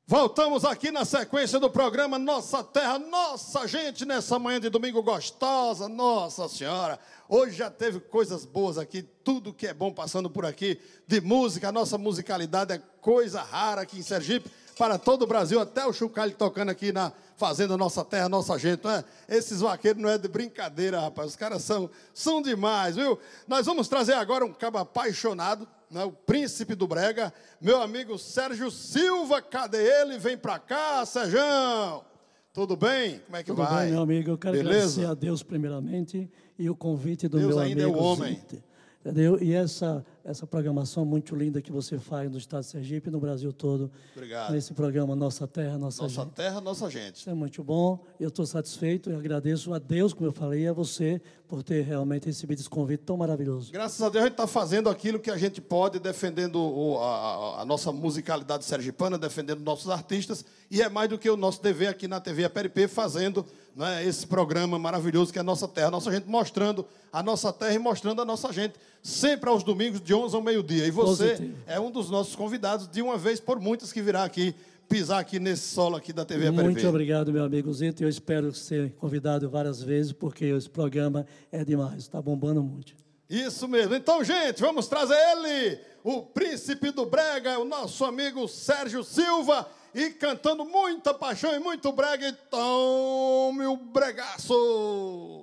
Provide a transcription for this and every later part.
Voltamos aqui na sequência do programa Nossa Terra, Nossa Gente, nessa manhã de domingo gostosa, Nossa Senhora. Hoje já teve coisas boas aqui, tudo que é bom passando por aqui, de música. A nossa musicalidade é coisa rara aqui em Sergipe, para todo o Brasil, até o chocalho tocando aqui na Fazenda Nossa Terra, Nossa Gente, não é? Esses vaqueiros não é de brincadeira, rapaz, os caras são demais, viu? Nós vamos trazer agora um cabo apaixonado, né, o príncipe do brega, meu amigo Sérgio Silva. Cadê ele? Vem pra cá, Sérgio. Tudo bem? Como é que vai? Tudo bem, meu amigo. Eu quero agradecer a Deus primeiramente e o convite do meu amigo. Deus ainda é o homem. Zite, entendeu? E essa programação muito linda que você faz no estado de Sergipe e no Brasil todo. Obrigado. Nesse programa Nossa Terra, Nossa Gente. Nossa Terra, Nossa Gente. Isso é muito bom. Eu estou satisfeito e agradeço a Deus, como eu falei, e a você por ter realmente recebido esse convite tão maravilhoso. Graças a Deus a gente está fazendo aquilo que a gente pode, defendendo a nossa musicalidade sergipana, defendendo nossos artistas, e é mais do que o nosso dever aqui na TV APRP, fazendo, né, esse programa maravilhoso que é a Nossa Terra, Nossa Gente, mostrando a nossa terra e mostrando a nossa gente, sempre aos domingos, de 11 ao meio-dia. E você Positivo. É um dos nossos convidados, de uma vez por muitas, que virá aqui, pisar aqui nesse solo aqui da TV APRP. Muito obrigado, meu amigo Zito. Eu espero ser convidado várias vezes, porque esse programa é demais, está bombando muito. Isso mesmo. Então, gente, vamos trazer ele, o príncipe do brega, o nosso amigo Sérgio Silva, e cantando muita paixão e muito brega. Então, meu bregaço!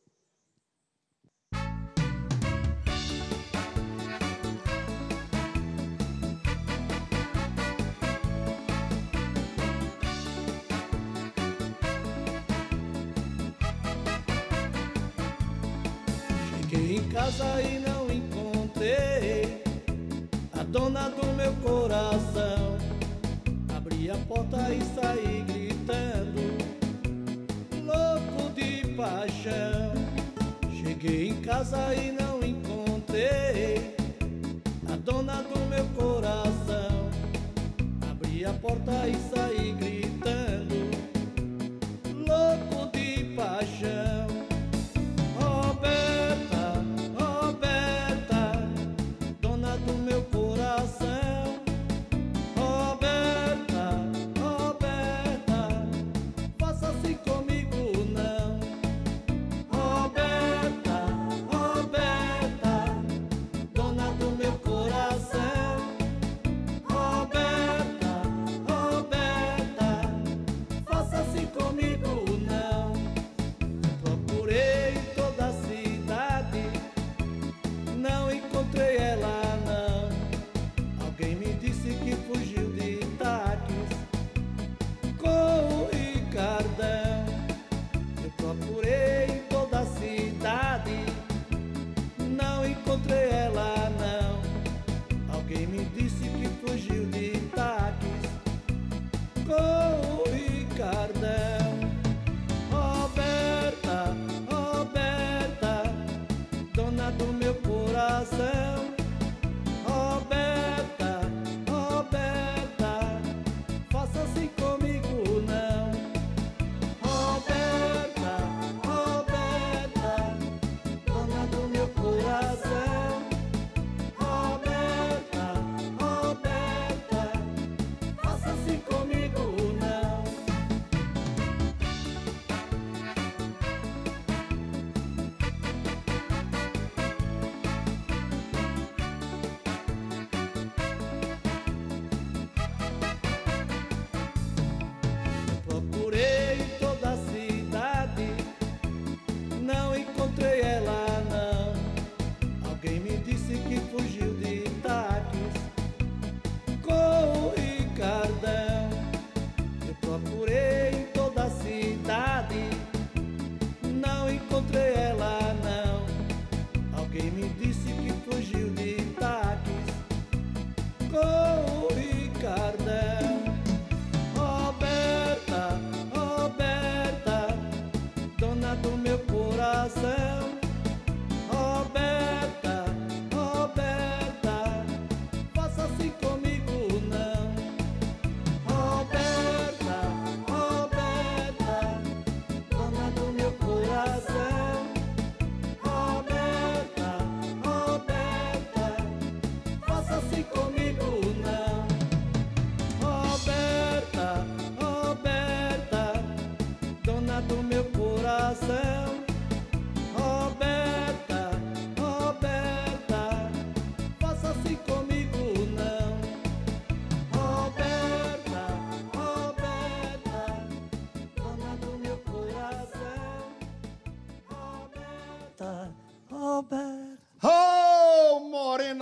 Cheguei em casa e não encontrei a dona do meu coração. Abri a porta e saí gritando, louco de paixão. Cheguei em casa e não encontrei a dona do meu coração. Abri a porta e saí gritando, louco de paixão.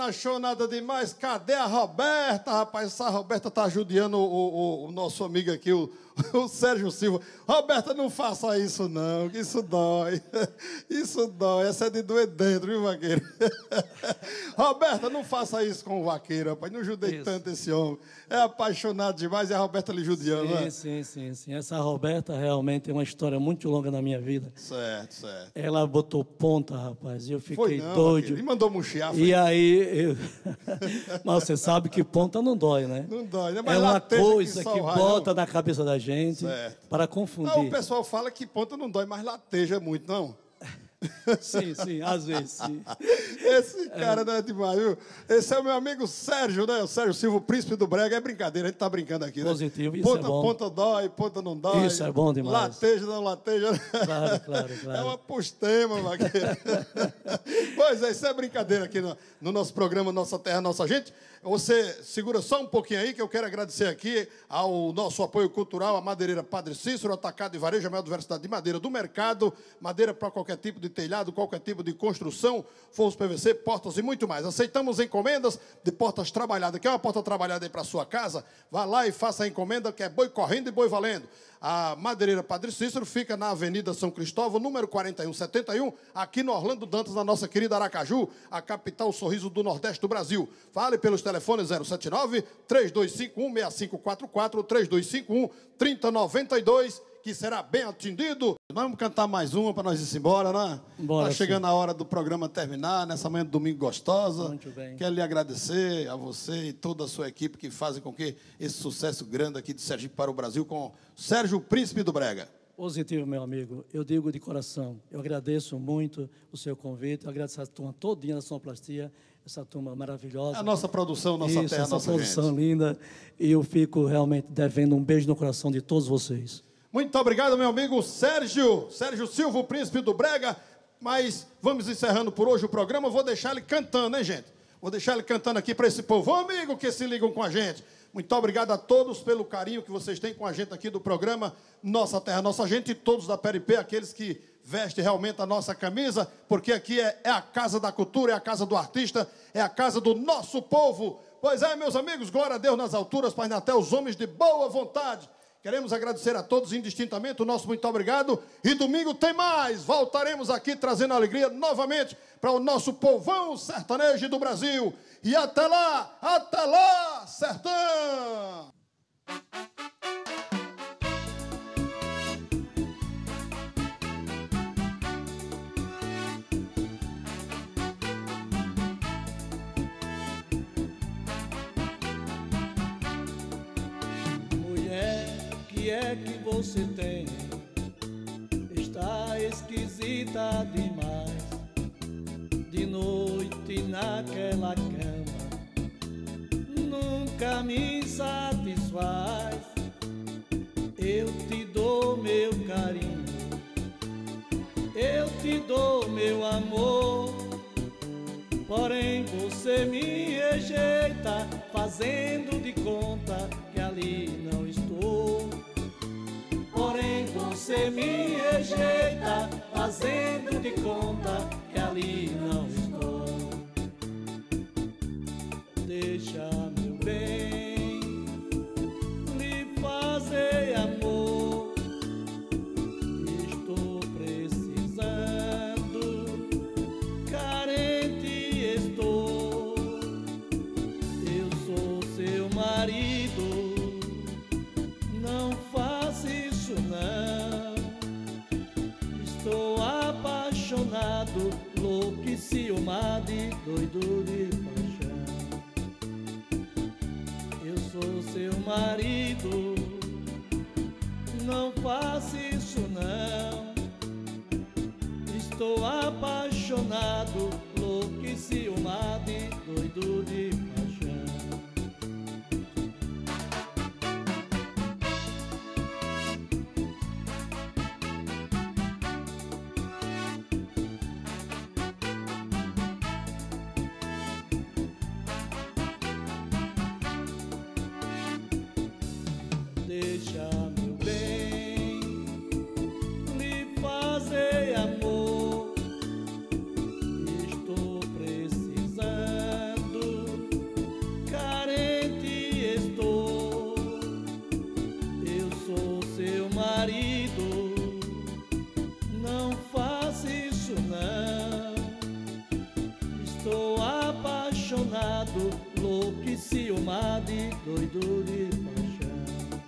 apaixonada demais. Cadê a Roberta, rapaz? Essa Roberta tá judiando o nosso amigo aqui, o Sérgio Silva. Roberta, não faça isso não, que isso dói. Isso dói, essa é de doer dentro, viu, vaqueiro? Roberta, não faça isso com o vaqueiro, rapaz. Não judei tanto esse homem. É apaixonado demais e a Roberta lhe judiando, né? Sim. Essa Roberta realmente é uma história muito longa na minha vida. Certo. Ela botou ponta, rapaz, e eu fiquei doido. Vaqueiro. E mandou murchiar. E aí, mas você sabe que ponta não dói, né? Não dói, né? Mas é uma coisa que bota na cabeça da gente para confundir. Não, o pessoal fala que ponta não dói, mas lateja muito, não? Sim, às vezes, sim. Esse cara não é demais, viu? Esse é o meu amigo Sérgio, né? O Sérgio Silva, o príncipe do brega. É brincadeira, a gente tá brincando aqui, né? Positivo, isso é bom. Ponta dói, ponta não dói. Isso é bom demais. Lateja, não lateja. Claro. É uma postema, vaqueiro. Pois é, isso é brincadeira aqui no nosso programa Nossa Terra, Nossa Gente. Você segura só um pouquinho aí, que eu quero agradecer aqui ao nosso apoio cultural, a Madeireira Padre Cícero, Atacado e Varejo, a maior diversidade de madeira do mercado, madeira para qualquer tipo de telhado, qualquer tipo de construção, forros PVC, portas e muito mais. Aceitamos encomendas de portas trabalhadas. Quer uma porta trabalhada aí para sua casa? Vá lá e faça a encomenda, que é boi correndo e boi valendo. A Madeireira Padre Cícero fica na Avenida São Cristóvão, número 4171, aqui no Orlando Dantas, na nossa querida Aracaju, a capital sorriso do Nordeste do Brasil. Fale pelos telefones 079-3251-6544, 3251-3092, que será bem atendido. Vamos cantar mais uma para nós ir embora, né? Está chegando a hora do programa terminar, nessa manhã de domingo gostosa. Muito bem. Quero lhe agradecer a você e toda a sua equipe que fazem com que esse sucesso grande aqui de Sergipe para o Brasil com Sérgio Príncipe do Brega. Positivo, meu amigo. Eu digo de coração. Eu agradeço muito o seu convite. Eu agradeço a turma todinha da sonoplastia, essa turma maravilhosa. A nossa produção, nossa terra, essa nossa produção gente. Linda. E eu fico realmente devendo um beijo no coração de todos vocês. Muito obrigado, meu amigo Sérgio Silva, o príncipe do Brega. Mas vamos encerrando por hoje o programa. Eu vou deixar ele cantando, hein, gente? Vou deixar ele cantando aqui para esse povo, amigo, que se ligam com a gente. Muito obrigado a todos pelo carinho que vocês têm com a gente aqui do programa Nossa Terra, Nossa Gente, e todos da PRP, aqueles que vestem realmente a nossa camisa, porque aqui é a casa da cultura, é a casa do artista, é a casa do nosso povo. Pois é, meus amigos, glória a Deus nas alturas, Pai Natal, os homens de boa vontade. Queremos agradecer a todos indistintamente o nosso muito obrigado. E domingo tem mais. Voltaremos aqui trazendo alegria novamente para o nosso povão sertanejo do Brasil. E até lá, sertão! Que é que você tem? Está esquisita demais. De noite naquela cama nunca me satisfaz. Eu te dou meu carinho, eu te dou meu amor, porém você me rejeita, fazendo de conta que ali não estou. Porém você me rejeita, fazendo de conta que ali não estou. Deixa, meu bem, lhe fazer amor. Estou precisando, carente estou. Eu sou seu marido, não faça isso não. Estou apaixonado, louco e ciumado e doido de paixão. Eu sou seu marido, não faça isso não. Estou apaixonado, louco e ciumado e doido de paixão. Deixa, meu bem, lhe fazer amor. louco e ciumado e doido de paixão.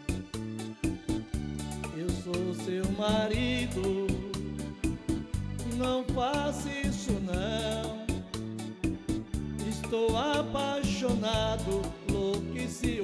Eu sou seu marido, não faça isso não. Estou apaixonado, louco e ciumado